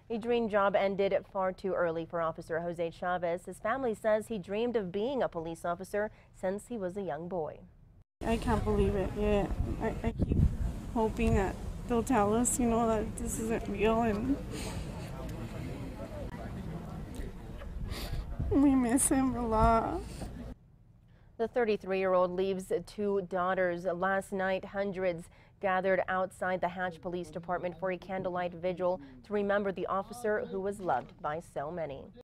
A dream job ended far too early for Officer Jose Chavez. His family says he dreamed of being a police officer since he was a young boy. I can't believe it. Yeah, I keep hoping that they'll tell us, that this isn't real, and we miss him a lot. The 33-year-old leaves two daughters. Last night, hundreds gathered outside the Hatch Police Department for a candlelight vigil to remember the officer who was loved by so many.